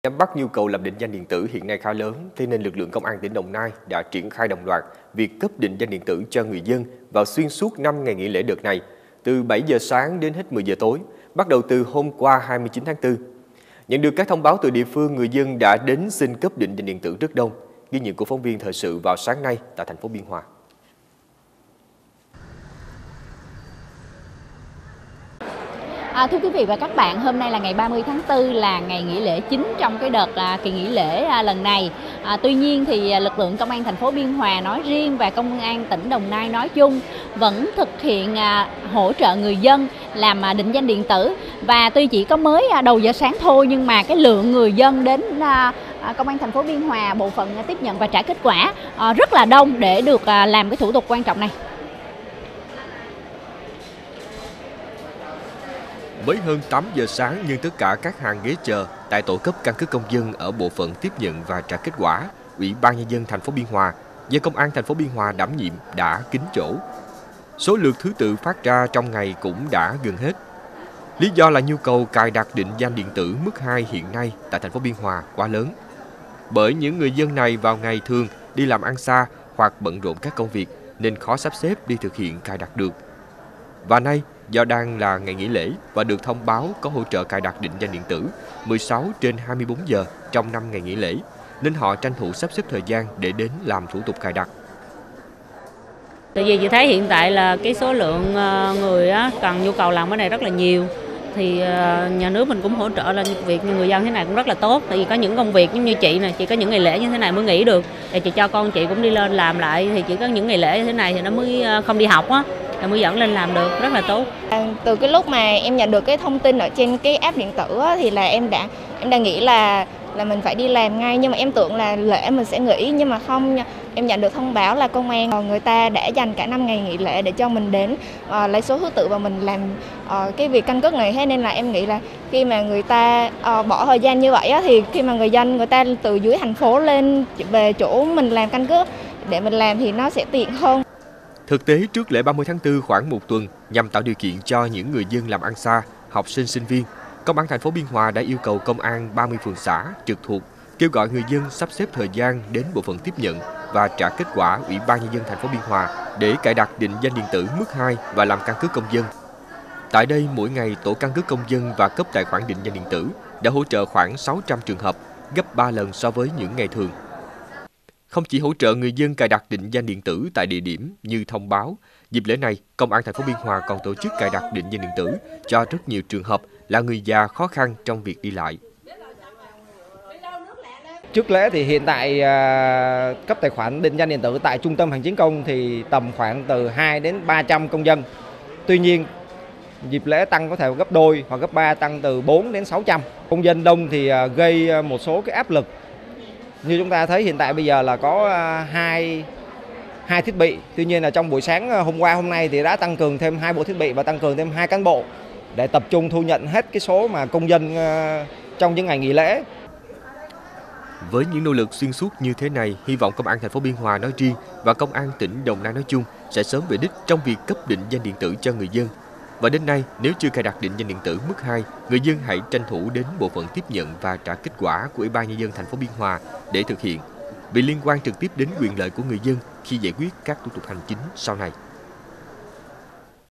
Nắm bắt nhu cầu lập định danh điện tử hiện nay khá lớn, thế nên lực lượng công an tỉnh Đồng Nai đã triển khai đồng loạt việc cấp định danh điện tử cho người dân vào xuyên suốt 5 ngày nghỉ lễ đợt này, từ 7 giờ sáng đến hết 10 giờ tối, bắt đầu từ hôm qua 29 tháng 4. Nhận được các thông báo từ địa phương, người dân đã đến xin cấp định danh điện tử rất đông. Ghi nhận của phóng viên thời sự vào sáng nay tại thành phố Biên Hòa. Thưa quý vị và các bạn, hôm nay là ngày 30 tháng 4 là ngày nghỉ lễ chính trong cái đợt kỳ nghỉ lễ lần này. Tuy nhiên thì lực lượng công an thành phố Biên Hòa nói riêng và công an tỉnh Đồng Nai nói chung vẫn thực hiện hỗ trợ người dân làm định danh điện tử. Và tuy chỉ có mới đầu giờ sáng thôi nhưng mà cái lượng người dân đến công an thành phố Biên Hòa bộ phận tiếp nhận và trả kết quả rất là đông để được làm cái thủ tục quan trọng này. Mới hơn 8 giờ sáng nhưng tất cả các hàng ghế chờ tại tổ cấp căn cước công dân ở bộ phận tiếp nhận và trả kết quả, Ủy ban Nhân dân thành phố Biên Hòa do Công an thành phố Biên Hòa đảm nhiệm đã kín chỗ. Số lượt thứ tự phát ra trong ngày cũng đã gần hết. Lý do là nhu cầu cài đặt định danh điện tử mức 2 hiện nay tại thành phố Biên Hòa quá lớn. Bởi những người dân này vào ngày thường đi làm ăn xa hoặc bận rộn các công việc nên khó sắp xếp đi thực hiện cài đặt được. Và nay, do đang là ngày nghỉ lễ và được thông báo có hỗ trợ cài đặt định danh điện tử 16/24 giờ trong 5 ngày nghỉ lễ, nên họ tranh thủ sắp xếp thời gian để đến làm thủ tục cài đặt. Tại vì chị thấy hiện tại là cái số lượng người cần nhu cầu làm cái này rất là nhiều. Thì nhà nước mình cũng hỗ trợ là việc như người dân thế này cũng rất là tốt. Tại vì có những công việc giống như chị nè, chị có những ngày lễ như thế này mới nghỉ được. Thì chị cho con chị cũng đi lên làm lại, thì chỉ có những ngày lễ như thế này thì nó mới không đi học á, là mới dẫn lên làm được, rất là tốt. Từ cái lúc mà em nhận được cái thông tin ở trên cái app điện tử á, thì là em đã nghĩ là mình phải đi làm ngay, nhưng mà em tưởng là lễ mình sẽ nghỉ, nhưng mà không. Em nhận được thông báo là công an người ta đã dành cả 5 ngày nghỉ lễ để cho mình đến lấy số thứ tự và mình làm cái việc căn cước này. Thế nên là em nghĩ là khi mà người ta bỏ thời gian như vậy á, thì khi mà người ta từ dưới thành phố lên về chỗ mình làm căn cước để mình làm thì nó sẽ tiện hơn. Thực tế, trước lễ 30 tháng 4 khoảng một tuần, nhằm tạo điều kiện cho những người dân làm ăn xa, học sinh, sinh viên, Công an thành phố Biên Hòa đã yêu cầu công an 30 phường xã trực thuộc kêu gọi người dân sắp xếp thời gian đến bộ phận tiếp nhận và trả kết quả Ủy ban Nhân dân thành phố Biên Hòa để cài đặt định danh điện tử mức 2 và làm căn cước công dân. Tại đây, mỗi ngày tổ căn cước công dân và cấp tài khoản định danh điện tử đã hỗ trợ khoảng 600 trường hợp, gấp 3 lần so với những ngày thường. Không chỉ hỗ trợ người dân cài đặt định danh điện tử tại địa điểm như thông báo, dịp lễ này, Công an thành phố Biên Hòa còn tổ chức cài đặt định danh điện tử cho rất nhiều trường hợp là người già khó khăn trong việc đi lại. Trước lễ thì hiện tại cấp tài khoản định danh điện tử tại trung tâm hành chính công thì tầm khoảng từ 2 đến 300 công dân. Tuy nhiên, dịp lễ tăng có thể gấp đôi hoặc gấp 3, tăng từ 4 đến 600. Công dân đông thì gây một số cái áp lực. Như chúng ta thấy hiện tại bây giờ là có hai thiết bị. Tuy nhiên là trong buổi sáng hôm nay thì đã tăng cường thêm 2 bộ thiết bị và tăng cường thêm 2 cán bộ để tập trung thu nhận hết cái số mà công dân trong những ngày nghỉ lễ. Với những nỗ lực xuyên suốt như thế này, hy vọng Công an thành phố Biên Hòa nói riêng và Công an tỉnh Đồng Nai nói chung sẽ sớm về đích trong việc cấp định danh điện tử cho người dân. Và đến nay, nếu chưa cài đặt định danh điện tử mức 2, người dân hãy tranh thủ đến bộ phận tiếp nhận và trả kết quả của Ủy ban Nhân dân thành phố Biên Hòa để thực hiện, vì liên quan trực tiếp đến quyền lợi của người dân khi giải quyết các thủ tục hành chính sau này.